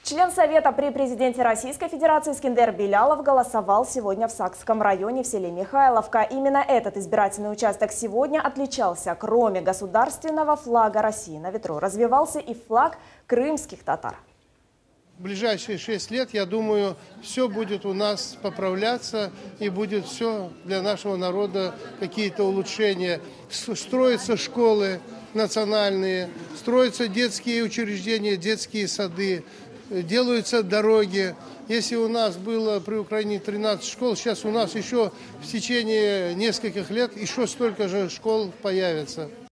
Член Совета при президенте Российской Федерации Искендер Белялов голосовал сегодня в Сакском районе в селе Михайловка. Именно этот избирательный участок сегодня отличался. Кроме государственного флага России на ветру развивался и флаг крымских татар. В ближайшие 6 лет, я думаю, все будет у нас поправляться и будет все для нашего народа, какие-то улучшения. Строятся школы национальные, строятся детские учреждения, детские сады, делаются дороги. Если у нас было при Украине 13 школ, сейчас у нас еще в течение нескольких лет еще столько же школ появится.